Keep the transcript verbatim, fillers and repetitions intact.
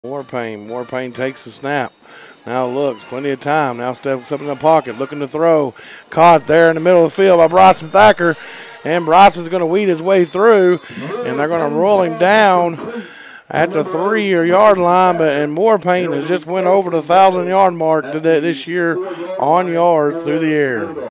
More Payne. More Payne takes the snap. Now looks, plenty of time. Now steps up in the pocket, looking to throw. Caught there in the middle of the field by Bryson Thacker. And Bryson's going to weed his way through. And they're going to roll him down at the three-yard line. But and More Payne has just went over the thousand-yard mark today this year on yards through the air.